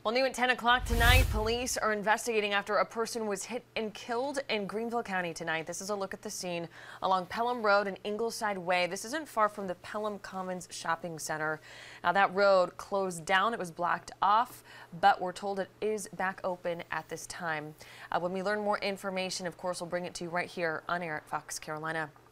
Well, new at 10 o'clock tonight, police are investigating after a person was hit and killed in Greenville County tonight. This is a look at the scene along Pelham Road and Ingleside Way. This isn't far from the Pelham Commons Shopping Center. Now, that road closed down. It was blocked off, but we're told it is back open at this time. When we learn more information, of course, we'll bring it to you right here on air at Fox Carolina.